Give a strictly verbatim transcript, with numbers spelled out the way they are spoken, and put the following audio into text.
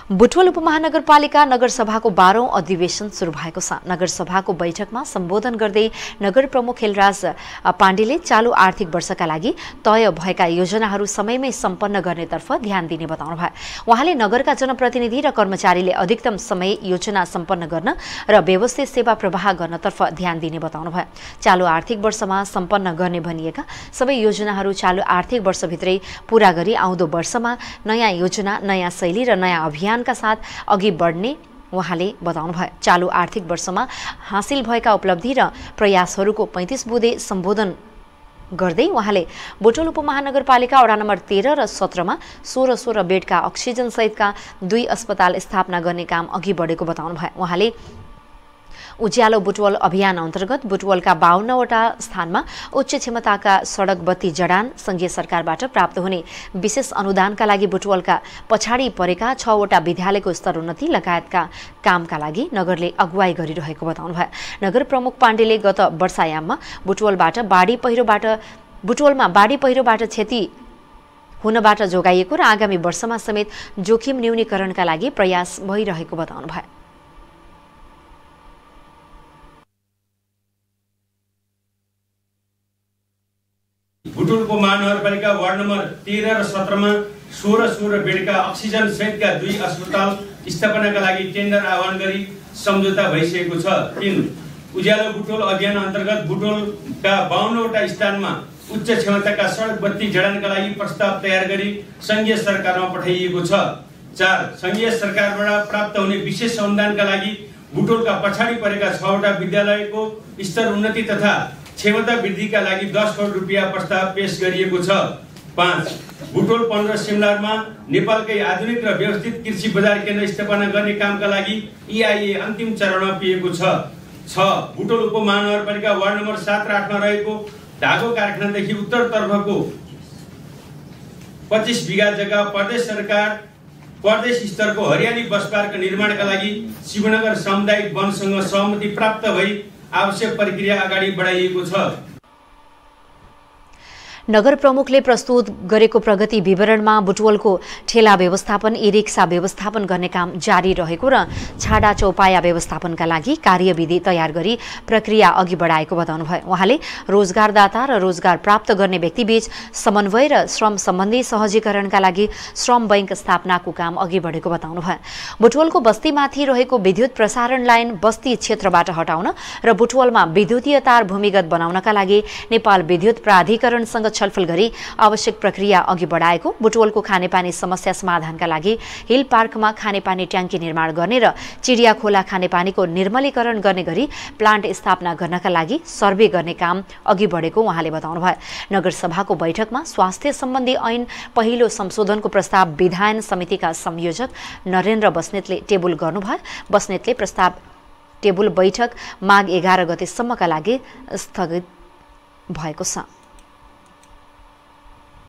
बुटवल उपमहानगरपालिका नगरसभाको बाह्रौं अधिवेशन सुरु भएको छ। नगरसभाको बैठकमा सम्बोधन गर्दै नगर प्रमुख खेलराज पाण्डेले चालू आर्थिक वर्षका लागि तय भएका योजनाहरू समयमै सम्पन्न गर्नेतर्फ ध्यान दिने बताउनुभयो। उहाँले नगरका जनप्रतिनिधि र कर्मचारीले अधिकतम समय योजना सम्पन्न गर्न र व्यवस्थित सेवा प्रवाह गर्नतर्फ ध्यान दिने बताउनुभयो। चालू आर्थिक वर्षमा सम्पन्न गर्ने भनिएका सबै योजनाहरू चालू आर्थिक वर्षभित्रै पूरा गरी आउँदो वर्षमा नयाँ योजना, नयाँ शैली र नयाँ अभियान का साथ अघि बढ्ने उहाँले बताउनुभयो। चालू आर्थिक वर्षमा हासिल भएका उपलब्धि र प्रयासहरूको पैंतीस बुँदे सम्बोधन गर्दै उहाँले बुटवल उपमहानगरपालिका वडा नम्बर तेह्र र सत्रमा सोह्र सोह्र बेडका अक्सिजन सहितका दुई अस्पताल स्थापना गर्ने काम अघि बढेको बताउनुभयो। उहाँले उज्यालो बुटवल अभियान अन्तर्गत बुटवलका बाहन्नवटा स्थानमा उच्च क्षमताका सडक बत्ती जडान, संघीय सरकारबाट प्राप्त हुने विशेष अनुदानका लागि बुटवलका पछाडि परेका छवटा विद्यालयको स्तर उन्नति लगायतका कामका लागि नगरले अगुवाई गरिरहेको बताउनुभयो। नगर प्रमुख पाण्डेले गत वर्षायाममा बुटवलबाट बाढी पहिरोबाट बुटवलमा बाढी पहिरोबाट क्षति हुनबाट जोगाइएको र आगामी वर्षमा समेत जोखिम न्यूनीकरणका लागि प्रयास भइरहेको बताउनुभयो। बुटवल उपमहानगरपालिका वार्ड नम्बर तेह्र र सत्रमा सोह्र सोह्र बेडका अक्सिजन सहितका दुई अस्पताल स्थापनाका लागि टेन्डर आह्वान गरी सम्झौता भइसकेको छ। तीन उज्यालो बुटवल अभियान अन्तर्गत बुटवलका बाहन्नवटा स्थानमा उच्च क्षमताका सडक बत्ती जडानका लागि प्रस्ताव तयार गरी संघीय सरकारमा पठाइएको छ। चार संघीय सरकारबाट प्राप्त हुने विशेष अनुदानका लागि बुटवलका पछाडि परेका छवटा विद्यालयको स्तर उन्नति तथा क्षमता वृद्धिका लागि दस करोड रुपियाँ प्रस्ताव पेश गरिएको छ। पाँच बुटवल पन्ध्र सिमलारमा नेपालकै आधुनिक र व्यवस्थित कृषि बजार केन्द्र स्थापना गर्ने कामका लागि इआइए अन्तिम चरणमा पुगेको छ। छ बुटवल उपमहानगरपालिका वार्ड नम्बर सात र आठमा रहेको धागो कारखानादेखि उत्तरतर्फको पच्चीस बिघा जग्गा प्रदेश सरकार प्रदेश स्तरको हरियाली बस पार्क निर्माणका लागि शिवनगर सामुदायिक वनसँग सहमति प्राप्त भई आवश्यक प्रक्रिया अगाडि बढाइएको छ। नगर प्रमुखले प्रस्तुत गरेको प्रगति विवरणमा बुटवलको ठेला व्यवस्थापन, ई रिक्सा व्यवस्थापन गर्ने काम जारी रहेको र छाडा चौपाया व्यवस्थापनका लागि कार्यविधि तयार गरी प्रक्रिया अघि बढाएको बताउनुभयो। उहाँले रोजगारदाता र रोजगार प्राप्त गर्ने व्यक्तिबीच समन्वय र श्रम सम्बन्धी सहजीकरणका लागि श्रम बैंक स्थापनाको काम अघि बढेको बताउनुभयो। बुटवलको बस्तीमाथि रहेको विद्युत प्रसारण लाइन बस्ती क्षेत्रबाट हटाउन र बुटवलमा विद्युतीय तार भूमिगत बनाउनका लागि नेपाल विद्युत प्राधिकरणसँग छलफल गरी आवश्यक प्रक्रिया अघि बढाएको, बुटवलको खानेपानी समस्या समाधानका लागि हिल पार्कमा खानेपानी ट्याङ्की निर्माण गर्ने र चिडिया खोला खानेपानीको निर्मलीकरण गर्ने गरी प्लान्ट स्थापना गर्नका लागि सर्वे गर्ने काम अघि बढेको उहाँले बताउनुभयो। नगरसभाको बैठकमा स्वास्थ्य सम्बन्धी ऐन पहिलो संशोधनको प्रस्ताव विधायन समितिका संयोजक नरेन्द्र बस्नेतले टेबुल गर्नुभयो। बस्नेतले प्रस्ताव टेबुल बैठक माघ एघार गतेसम्मका लागि स्थगित भएको छ।